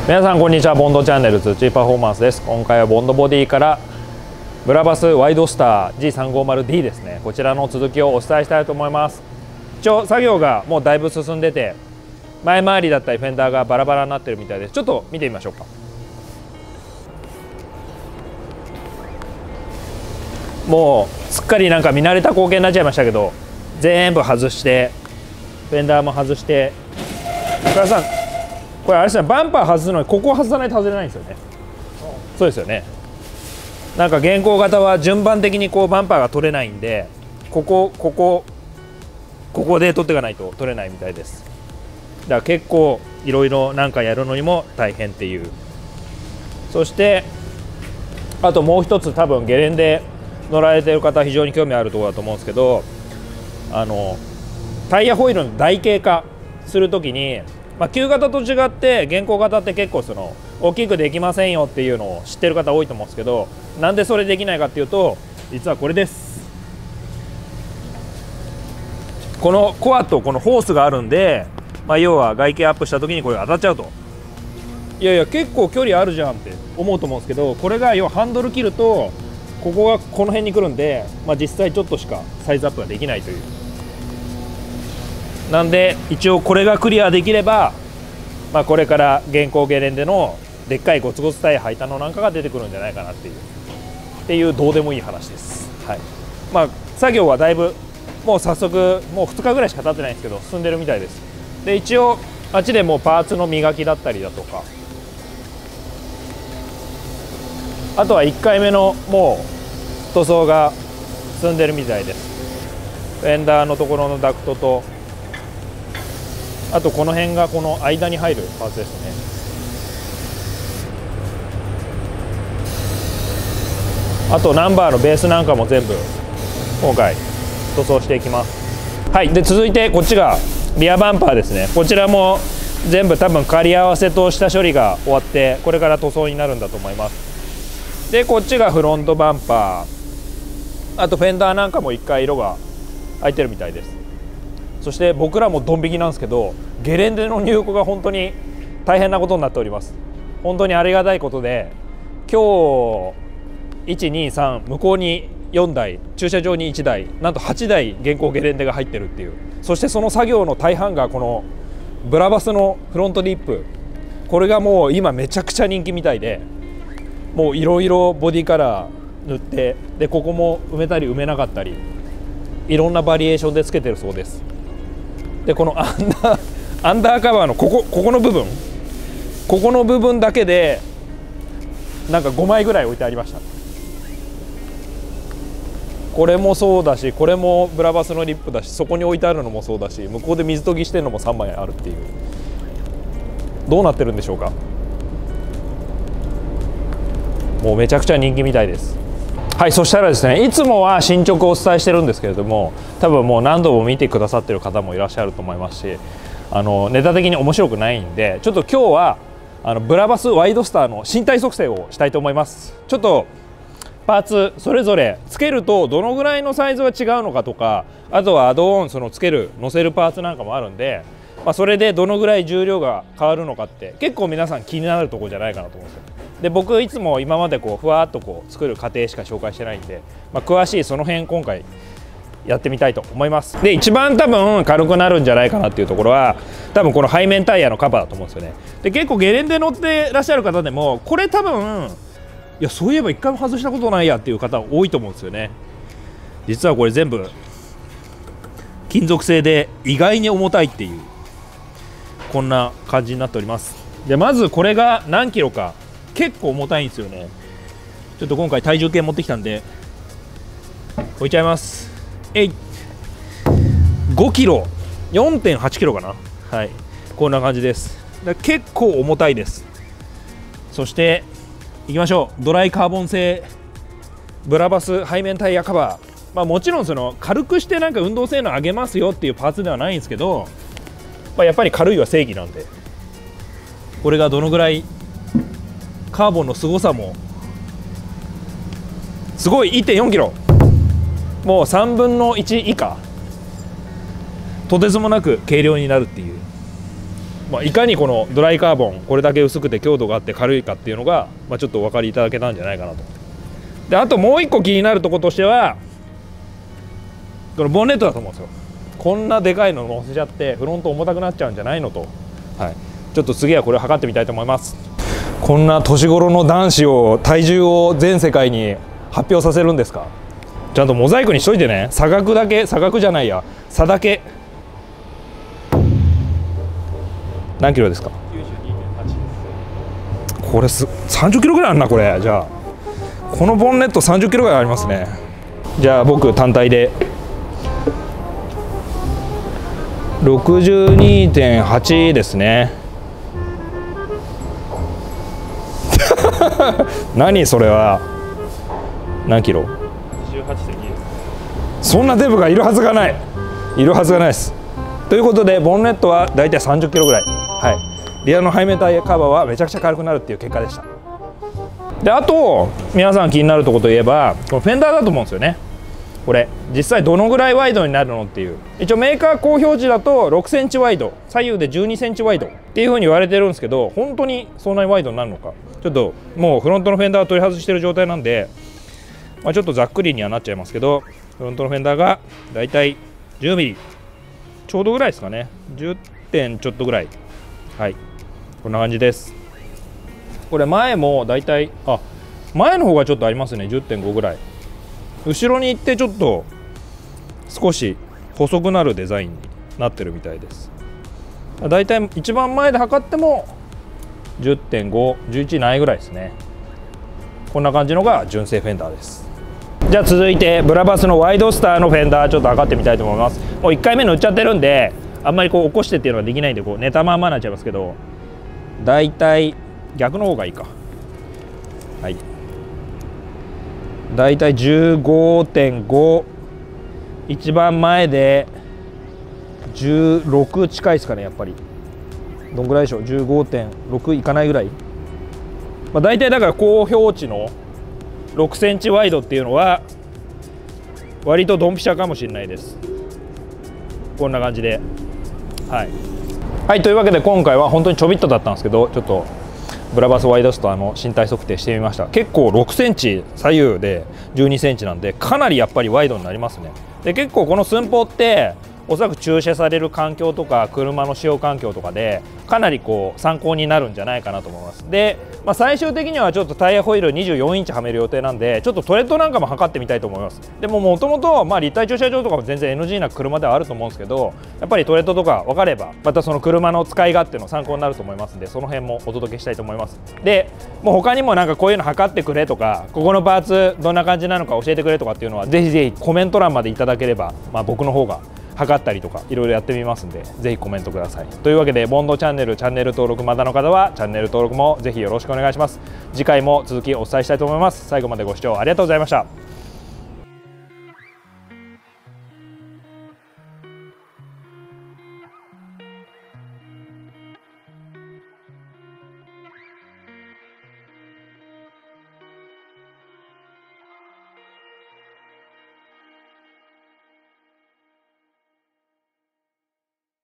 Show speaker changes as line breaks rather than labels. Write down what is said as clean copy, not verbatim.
皆さんこんにちは。ボンドチャンネル土パフォーマンスです。今回はボンドボディからブラバスワイドスター G350D ですね、こちらの続きをお伝えしたいと思います。一応作業がもうだいぶ進んでて、前回りだったりフェンダーがバラバラになってるみたいです。ちょっと見てみましょうか。もうすっかりなんか見慣れた光景になっちゃいましたけど、全部外してフェンダーも外して、岡田さんこれあれですね、バンパー外すのにここを外さないと外れないんですよね。そうですよね。なんか現行型は順番的にこうバンパーが取れないんで、ここで取っていかないと取れないみたいです。だから結構いろいろなんかやるのにも大変っていう。そしてあともう一つ、多分ゲレンデ乗られてる方は非常に興味あるところだと思うんですけど、タイヤホイールの台形化するときに、旧型と違って現行型って結構その大きくできませんよっていうのを知ってる方多いと思うんですけど、なんでそれできないかっていうと、実はこれです。このコアとこのホースがあるんで、要は外径アップした時にこれが当たっちゃうと。いやいや結構距離あるじゃんって思うと思うんですけど、これが要はハンドル切るとここがこの辺に来るんで、実際ちょっとしかサイズアップができないという。なんで一応これがクリアできれば、これから現行ゲレンデのでっかいゴツゴツタイヤ履いたのなんかが出てくるんじゃないかなっていうどうでもいい話です。はい。作業はだいぶもう早速もう2日ぐらいしか経ってないんですけど進んでるみたいです。で一応あっちでもうパーツの磨きだったりだとか、あとは1回目のもう塗装が進んでるみたいです。フェンダーのところのダクトと、あとこの辺がこの間に入るパーツですね。あとナンバーのベースなんかも全部今回塗装していきます。はい。で続いてこっちがリアバンパーですね。こちらも全部多分仮合わせと下処理が終わってこれから塗装になるんだと思います。でこっちがフロントバンパー、あとフェンダーなんかも1回色が入ってるみたいです。そして僕らもドン引きなんですけど、ゲレンデの入庫が本当に大変なことになっております。本当にありがたいことで、今日123向こうに4台、駐車場に1台、なんと8台現行ゲレンデが入ってるっていう。そしてその作業の大半がこのブラバスのフロントリップ、これがもう今めちゃくちゃ人気みたいで、もういろいろボディカラー塗って、でここも埋めたり埋めなかったり、いろんなバリエーションでつけてるそうです。でこのアンダーカバーのここの部分、ここの部分だけでなんか5枚ぐらい置いてありました。これもそうだし、これもブラバスのリップだし、そこに置いてあるのもそうだし、向こうで水研ぎしてるのも3枚あるっていう。どうなってるんでしょうか。もうめちゃくちゃ人気みたいです。はい。そしたらですね、いつもは進捗をお伝えしてるんですけれども、多分もう何度も見てくださってる方もいらっしゃると思いますし、ネタ的に面白くないんで、ちょっと今日はブラバスワイドスターの身体測定をしたいと思います。ちょっとパーツそれぞれつけるとどのぐらいのサイズが違うのかとか、あとはアドオンそのつける乗せるパーツなんかもあるんで、それでどのぐらい重量が変わるのかって結構皆さん気になるところじゃないかなと思うんですよ。で僕いつも今までふわっと作る過程しか紹介してないんで、詳しいその辺今回やってみたいと思います。で一番多分軽くなるんじゃないかなっていうところは、多分この背面タイヤのカバーだと思うんですよね。で結構ゲレンデ乗ってらっしゃる方でも、これ多分いやそういえば一回も外したことないやっていう方多いと思うんですよね。実はこれ全部金属製で意外に重たいっていう、こんな感じになっております。でまずこれが何キロか、結構重たいんですよね。ちょっと今回体重計持ってきたんで置いちゃいます。5キロ 4.8 キロかな。はい。こんな感じです。結構重たいです。そしていきましょう。ドライカーボン製ブラバス背面タイヤカバー、もちろんその軽くしてなんか運動性能上げますよっていうパーツではないんですけど、やっぱり軽いは正義なんで、これがどのぐらいカーボンの凄さもすごい。 1.4 キロ、もう3分の1以下、とてつもなく軽量になるっていう。 いかにこのドライカーボンこれだけ薄くて強度があって軽いかっていうのが、ちょっとお分かりいただけたんじゃないかなと。であともう一個気になるところとしてはこのボンネットだと思うんですよ。こんなでかいの乗せちゃってフロント重たくなっちゃうんじゃないのと、ちょっと次はこれを測ってみたいと思います。こんな年頃の男子を体重を全世界に発表させるんですか。ちゃんとモザイクにしといてね。差額だけ、差額じゃないや、差だけ。何キロですか。 92.8 です。これ30キロぐらいあるなこれ。じゃあこのボンネット30キロぐらいありますね。じゃあ僕単体で 62.8 ですね。何それは。何キロ。 88.2 です。そんなデブがいるはずがない。いるはずがないです。ということでボンネットはだいたい30キロぐらい、リアの背面タイヤカバーはめちゃくちゃ軽くなるっていう結果でした。であと皆さん気になるところといえばこのフェンダーだと思うんですよね。これ実際どのぐらいワイドになるのっていう、一応メーカー公表示だと6センチワイド、左右で12センチワイドっていう風に言われてるんですけど、本当にそんなにワイドになるのか、ちょっともうフロントのフェンダーを取り外してる状態なんで、ちょっとざっくりにはなっちゃいますけど、フロントのフェンダーがだいたい10ミリちょうどぐらいですかね。10点ちょっとぐらい。こんな感じです。これ前もだいたい前の方がちょっとありますね。 10.5 ぐらい後ろに行ってちょっと少し細くなるデザインになってるみたいです。だいたい一番前で測っても 10.5、11ないぐらいですね。こんな感じのが純正フェンダーです。じゃあ続いてブラバスのワイドスターのフェンダーちょっと測ってみたいと思います。もう1回目塗っちゃってるんであんまりこう起こしてっていうのができないんでこう寝たまんまになっちゃいますけど、だいたい逆の方がいいか。だいたい 15.5、 一番前で16近いですかね。やっぱりどんぐらいでしょう。 15.6 いかないぐらい。だいたいだから公表値の6センチワイドっていうのは割とドンピシャかもしれないです。こんな感じでというわけで今回は本当にちょびっとだったんですけど、ちょっとブラバスワイドスターの身体測定してみました。結構6センチ左右で12センチなんでかなりやっぱりワイドになりますね。で結構この寸法っておそらく駐車される環境とか車の使用環境とかでかなりこう参考になるんじゃないかなと思います。で、最終的にはちょっとタイヤホイール24インチはめる予定なんでちょっとトレッドなんかも測ってみたいと思います。でももともと立体駐車場とかも全然 NG な車ではあると思うんですけど、やっぱりトレッドとか分かればまたその車の使い勝手の参考になると思いますんで、その辺もお届けしたいと思います。でもう他にもなんかこういうの測ってくれとかここのパーツどんな感じなのか教えてくれとかっていうのはぜひぜひコメント欄までいただければ、僕の方が測ったりとかいろいろやってみますんでぜひコメントください。というわけでボンドチャンネル登録まだの方はチャンネル登録もぜひよろしくお願いします。次回も続きお伝えしたいと思います。最後までご視聴ありがとうございました。